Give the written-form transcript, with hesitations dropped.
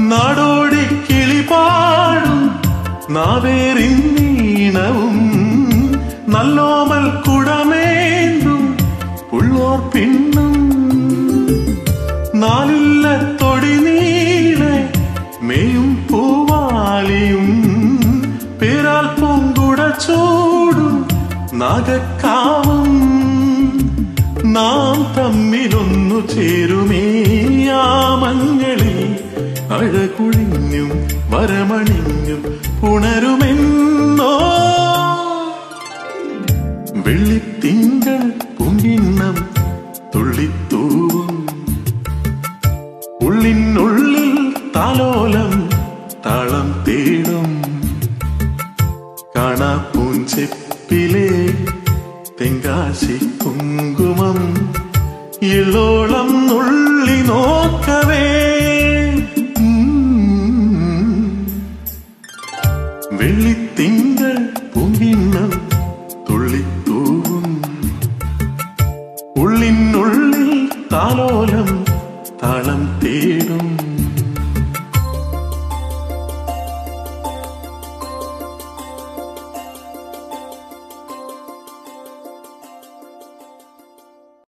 നാടോടി കിളിപാടും നാവേറിന്നീണവും നല്ലോമൽ കുടമേന്തും പുള്ളോർ പിന്നും നാലില്ല തൊടി നീളെ മേയും പൂവാലിയും പേരാൽ പൂങ്കുട ചൂടും നാഗക്കാവും നാം തമ്മിലൊന്നു ചേരുമേ യാമങ്ങളിൽ അഴകുഴിഞ്ഞും വരമണിഞ്ഞും പുണരുമെന്നോ വെള്ളിത്തിങ്കൾ പൊങ്ങിണ്ണം തുള്ളിത്തൂവും ഉള്ളിനുള്ളിൽ താലോലം താളം തേടും കാണാ പൂഞ്ചെപ്പിലെ തെങ്കാശി കുങ്കുമം ഇളോളം നുള്ളി നോക്കവേ വെള്ളിത്തിങ്കൾ പൊങ്ങിണ്ണം തുള്ളിത്തൂവും ഉള്ളിനുള്ളിൽ താലോലം താളം തേടും